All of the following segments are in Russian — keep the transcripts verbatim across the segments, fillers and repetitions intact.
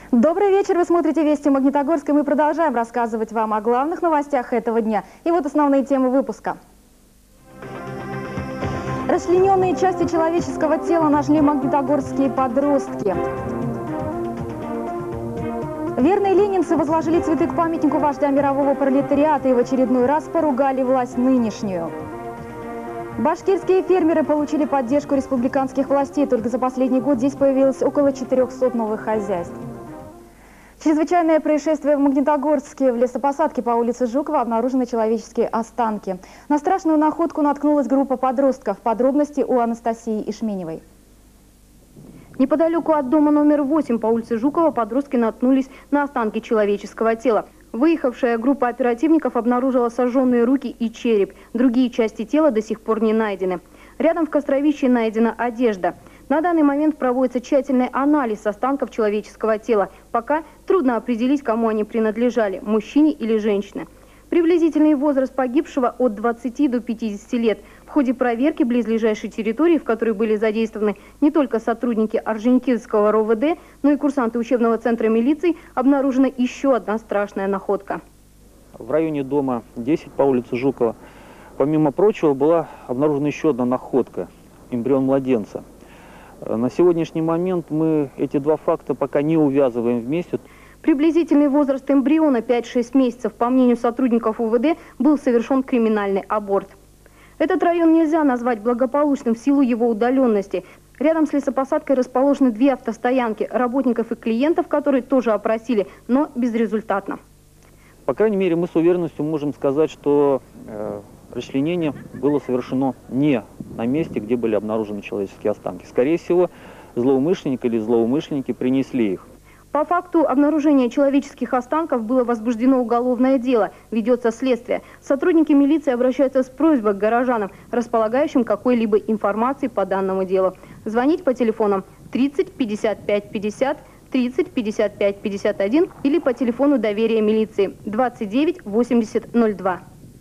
Добрый вечер, вы смотрите «Вести Магнитогорска», и мы продолжаем рассказывать вам о главных новостях этого дня. И вот основные темы выпуска. Расчлененные части человеческого тела нашли магнитогорские подростки. Верные ленинцы возложили цветы к памятнику вождя мирового пролетариата и в очередной раз поругали власть нынешнюю. Башкирские фермеры получили поддержку республиканских властей. Только за последний год здесь появилось около четырёхсот новых хозяйств. Чрезвычайное происшествие в Магнитогорске. В лесопосадке по улице Жукова обнаружены человеческие останки. На страшную находку наткнулась группа подростков. Подробности у Анастасии Ишменевой. Неподалеку от дома номер восемь по улице Жукова подростки наткнулись на останки человеческого тела. Выехавшая группа оперативников обнаружила сожженные руки и череп. Другие части тела до сих пор не найдены. Рядом в костровище найдена одежда. На данный момент проводится тщательный анализ останков человеческого тела. Пока трудно определить, кому они принадлежали – мужчине или женщине. Приблизительный возраст погибшего от двадцати до пятидесяти лет. В ходе проверки близлежащей территории, в которой были задействованы не только сотрудники Орджоникидзевского РОВД, но и курсанты учебного центра милиции, обнаружена еще одна страшная находка. В районе дома десять по улице Жукова, помимо прочего, была обнаружена еще одна находка – эмбрион младенца. На сегодняшний момент мы эти два факта пока не увязываем вместе. Приблизительный возраст эмбриона пять-шесть месяцев. По мнению сотрудников УВД, был совершен криминальный аборт. Этот район нельзя назвать благополучным в силу его удаленности. Рядом с лесопосадкой расположены две автостоянки. Работников и клиентов, которые тоже опросили, но безрезультатно. По крайней мере, мы с уверенностью можем сказать, что э, расчленение было совершено не на месте, где были обнаружены человеческие останки. Скорее всего, злоумышленник или злоумышленники принесли их. По факту обнаружения человеческих останков было возбуждено уголовное дело, ведется следствие. Сотрудники милиции обращаются с просьбой к горожанам, располагающим какой-либо информацией по данному делу. Звонить по телефонам тридцать пятьдесят пять пятьдесят, тридцать пятьдесят пять пятьдесят один или по телефону доверия милиции двадцать девять восемьдесят ноль два.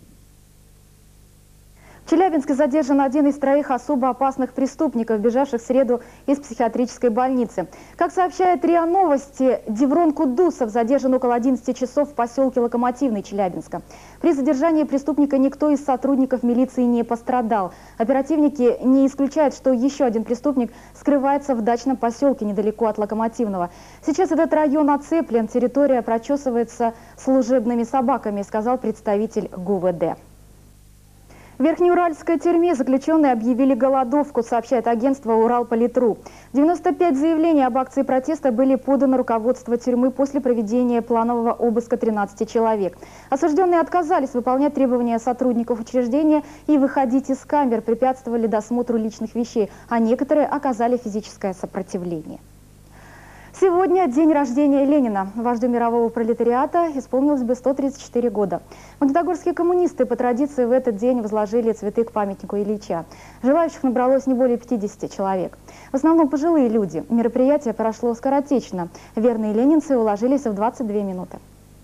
В Челябинске задержан один из троих особо опасных преступников, бежавших в среду из психиатрической больницы. Как сообщает РИА Новости, Деврон Кудусов задержан около одиннадцати часов в поселке Локомотивный Челябинска. При задержании преступника никто из сотрудников милиции не пострадал. Оперативники не исключают, что еще один преступник скрывается в дачном поселке недалеко от Локомотивного. Сейчас этот район оцеплен, территория прочесывается служебными собаками, сказал представитель ГУВД. В Верхнеуральской тюрьме заключенные объявили голодовку, сообщает агентство «Уралполитру». девяносто пять заявлений об акции протеста были поданы руководству тюрьмы после проведения планового обыска тринадцати человек. Осужденные отказались выполнять требования сотрудников учреждения и выходить из камер, препятствовали досмотру личных вещей, а некоторые оказали физическое сопротивление. Сегодня день рождения Ленина. Вождю мирового пролетариата исполнилось бы сто тридцать четыре года. Магнитогорские коммунисты по традиции в этот день возложили цветы к памятнику Ильича. Желающих набралось не более пятидесяти человек. В основном пожилые люди. Мероприятие прошло скоротечно. Верные ленинцы уложились в двадцать две минуты.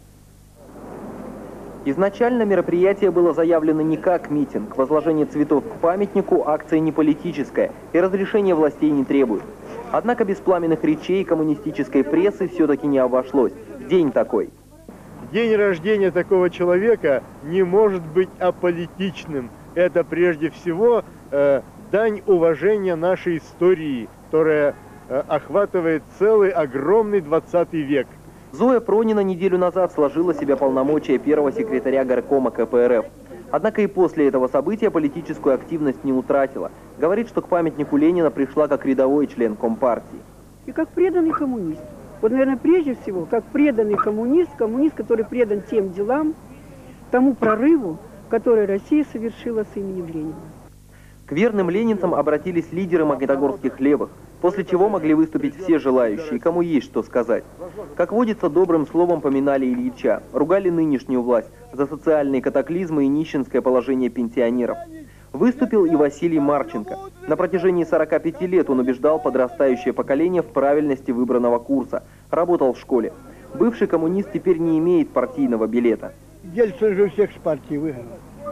Изначально мероприятие было заявлено не как митинг. Возложение цветов к памятнику – акция не политическая, и разрешения властей не требует. Однако без пламенных речей и коммунистической прессы все-таки не обошлось. День такой. День рождения такого человека не может быть аполитичным. Это прежде всего э, дань уважения нашей истории, которая э, охватывает целый огромный двадцатый век. Зоя Пронина неделю назад сложила себе полномочия первого секретаря горкома ка пэ эр эф. Однако и после этого события политическую активность не утратила. Говорит, что к памятнику Ленина пришла как рядовой член Компартии. И как преданный коммунист. Вот, наверное, прежде всего, как преданный коммунист, коммунист, который предан тем делам, тому прорыву, который Россия совершила с именем Ленина. К верным ленинцам обратились лидеры магнитогорских левых, после чего могли выступить все желающие, кому есть что сказать. Как водится, добрым словом поминали Ильича, ругали нынешнюю власть за социальные катаклизмы и нищенское положение пенсионеров. Выступил и Василий Марченко. На протяжении сорока пяти лет он убеждал подрастающее поколение в правильности выбранного курса. Работал в школе. Бывший коммунист теперь не имеет партийного билета. Ельцин же всех с партии выгнал.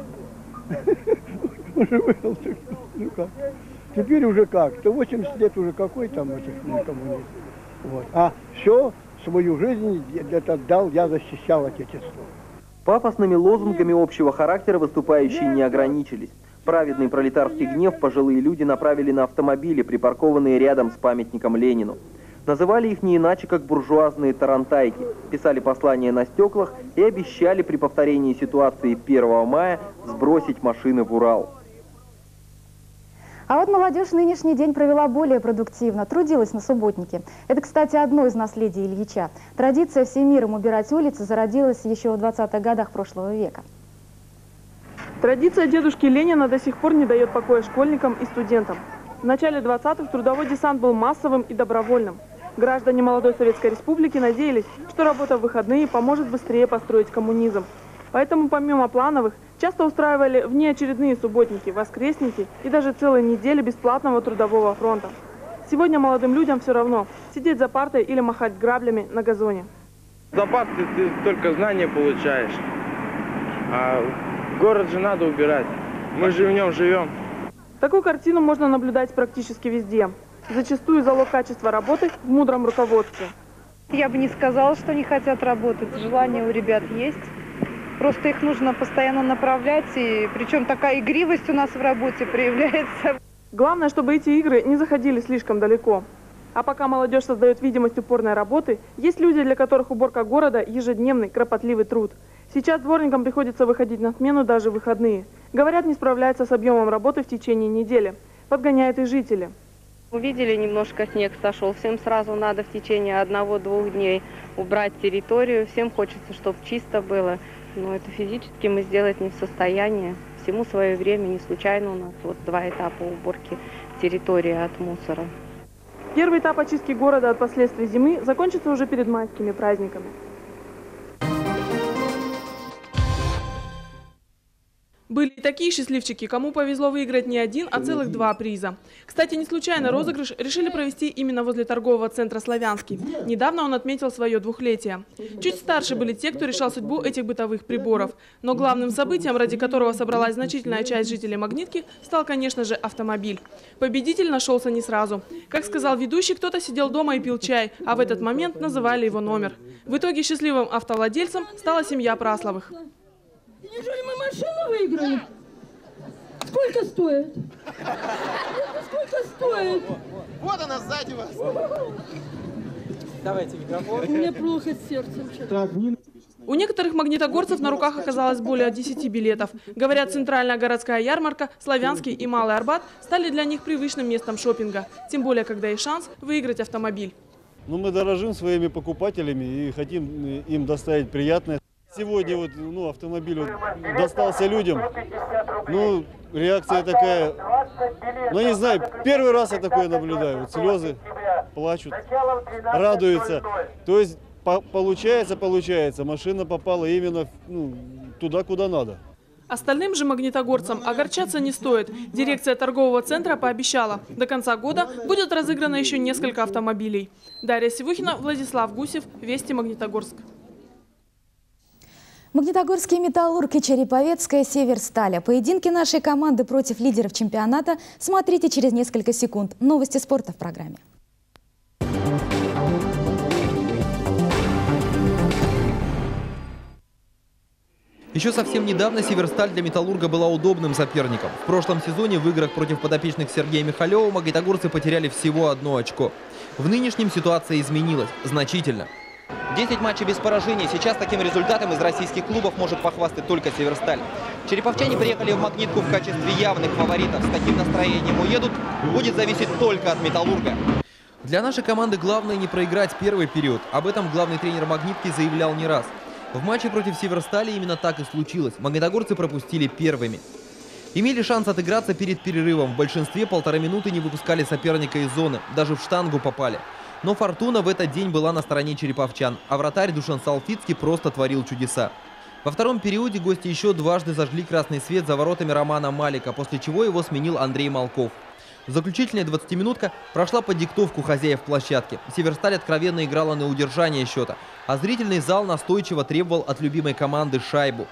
Уже выгнал. Ну как? Теперь уже как? сто восемьдесят лет уже какой там этих коммунист. Вот. А все, свою жизнь это дал, я защищал Отечество. Пафосными лозунгами общего характера выступающие не ограничились. Праведный пролетарский гнев пожилые люди направили на автомобили, припаркованные рядом с памятником Ленину. Называли их не иначе, как буржуазные тарантайки, писали послания на стеклах и обещали при повторении ситуации первого мая сбросить машины в Урал. А вот молодежь нынешний день провела более продуктивно, трудилась на субботнике. Это, кстати, одно из наследий Ильича. Традиция всем миром убирать улицы зародилась еще в двадцатых годах прошлого века. Традиция дедушки Ленина до сих пор не дает покоя школьникам и студентам. В начале двадцатых трудовой десант был массовым и добровольным. Граждане молодой Советской Республики надеялись, что работа в выходные поможет быстрее построить коммунизм. Поэтому помимо плановых, часто устраивали внеочередные субботники, воскресники и даже целые недели бесплатного трудового фронта. Сегодня молодым людям все равно сидеть за партой или махать граблями на газоне. За партой ты только знания получаешь, а город же надо убирать. Мы же в нем живем. Такую картину можно наблюдать практически везде. Зачастую залог качества работы в мудром руководстве. Я бы не сказала, что не хотят работать. Желание у ребят есть. Просто их нужно постоянно направлять. И причем такая игривость у нас в работе проявляется. Главное, чтобы эти игры не заходили слишком далеко. А пока молодежь создает видимость упорной работы, есть люди, для которых уборка города – ежедневный, кропотливый труд. Сейчас дворникам приходится выходить на смену даже в выходные. Говорят, не справляются с объемом работы в течение недели. Подгоняют и жители. Увидели, немножко снег сошел. Всем сразу надо в течение одного-двух дней убрать территорию. Всем хочется, чтобы чисто было. Но это физически мы сделать не в состоянии. Всему свое время. Не случайно у нас вот два этапа уборки территории от мусора. Первый этап очистки города от последствий зимы закончится уже перед майскими праздниками. Были и такие счастливчики, кому повезло выиграть не один, а целых два приза. Кстати, не случайно розыгрыш решили провести именно возле торгового центра «Славянский». Недавно он отметил свое двухлетие. Чуть старше были те, кто решал судьбу этих бытовых приборов. Но главным событием, ради которого собралась значительная часть жителей Магнитки, стал, конечно же, автомобиль. Победитель нашелся не сразу. Как сказал ведущий, кто-то сидел дома и пил чай, а в этот момент называли его номер. В итоге счастливым автовладельцем стала семья Прасловых. Неужели мы машину выиграли? Сколько стоит? Сколько стоит? Вот она сзади вас. Давайте микрофон. У меня плохо с сердцем. У некоторых магнитогорцев на руках оказалось более десяти билетов. Говорят, центральная городская ярмарка, Славянский и Малый Арбат стали для них привычным местом шопинга. Тем более, когда есть шанс выиграть автомобиль. Ну, мы дорожим своими покупателями и хотим им доставить приятное. Сегодня вот, ну, автомобиль вот достался людям, ну, реакция такая, ну, не знаю, первый раз я такое наблюдаю, вот слезы, плачут, радуются, то есть по получается, получается, машина попала именно, ну, туда, куда надо. Остальным же магнитогорцам огорчаться не стоит. Дирекция торгового центра пообещала, до конца года будет разыграно еще несколько автомобилей. Дарья Севухина, Владислав Гусев, Вести, Магнитогорск. Магнитогорский «Металлург» и Череповецкая «Северсталь». Поединки нашей команды против лидеров чемпионата смотрите через несколько секунд. Новости спорта в программе. Еще совсем недавно «Северсталь» для «Металлурга» была удобным соперником. В прошлом сезоне в играх против подопечных Сергея Михалева магнитогорцы потеряли всего одно очко. В нынешнем ситуация изменилась значительно. десять матчей без поражений. Сейчас таким результатом из российских клубов может похвастать только «Северсталь». Череповчане приехали в Магнитку в качестве явных фаворитов. С таким настроением уедут, будет зависеть только от «Металлурга». Для нашей команды главное не проиграть первый период. Об этом главный тренер Магнитки заявлял не раз. В матче против «Северстали» именно так и случилось. Магнитогорцы пропустили первыми. Имели шанс отыграться перед перерывом. В большинстве полторы минуты не выпускали соперника из зоны. Даже в штангу попали. Но фортуна в этот день была на стороне череповчан, а вратарь Душан Салфицкий просто творил чудеса. Во втором периоде гости еще дважды зажгли красный свет за воротами Романа Малика, после чего его сменил Андрей Малков. Заключительная двадцатиминутка прошла под диктовку хозяев площадки. «Северсталь» откровенно играла на удержание счета, а зрительный зал настойчиво требовал от любимой команды шайбу.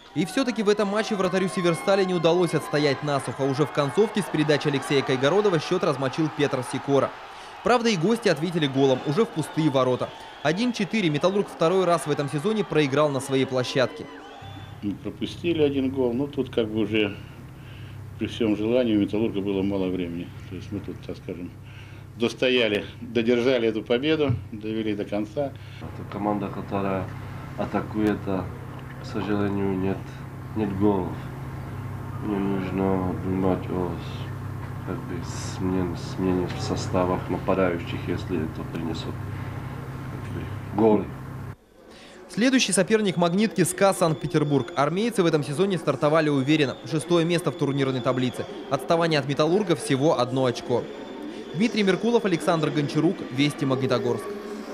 И все-таки в этом матче вратарю Северстали не удалось отстоять насухо. Уже в концовке с передачи Алексея Кайгородова счет размочил Петр Сикора. Правда, и гости ответили голом уже в пустые ворота. один-четыре «Металлург» второй раз в этом сезоне проиграл на своей площадке. Мы пропустили один гол, но тут как бы уже при всем желании у «Металлурга» было мало времени. То есть мы тут, так скажем, достояли, додержали эту победу, довели до конца. Это команда, которая атакует, а, к сожалению, нет, нет голов. Мне нужно думать о как бы, смене, смене в составах нападающих, если это принесет как бы, голы. Следующий соперник «Магнитки» СКА Санкт-Петербург. Армейцы в этом сезоне стартовали уверенно. Шестое место в турнирной таблице. Отставание от «Металлурга» всего одно очко. Дмитрий Меркулов, Александр Гончарук. Вести Магнитогорск.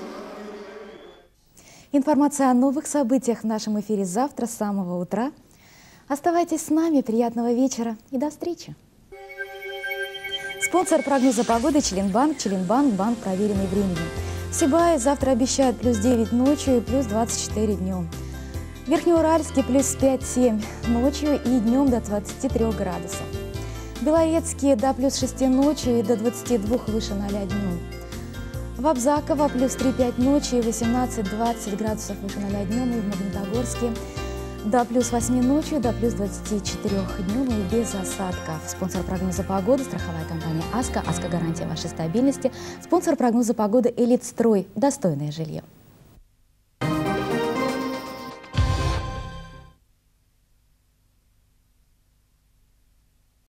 Информация о новых событиях в нашем эфире завтра с самого утра. Оставайтесь с нами. Приятного вечера и до встречи. Спонсор прогноза погоды «Челенбанк». «Челенбанк» – банк, проверенный временем. В Сибае завтра обещают плюс девять ночью и плюс двадцать четыре днем. В Верхнеуральске плюс пять-семь ночью и днем до двадцати трёх градусов. В Белорецке до плюс шести ночью и до двадцати двух выше ноля днем. В Абзаково плюс три-пять ночью и восемнадцать-двадцать градусов выше ноля днем. И в Магнитогорске до плюс восьми ночью, до плюс двадцати четырёх днем и без осадков. Спонсор прогноза погоды – страховая компания «Аска». «Аска» – гарантия вашей стабильности. Спонсор прогноза погоды – «Элитстрой». Достойное жилье.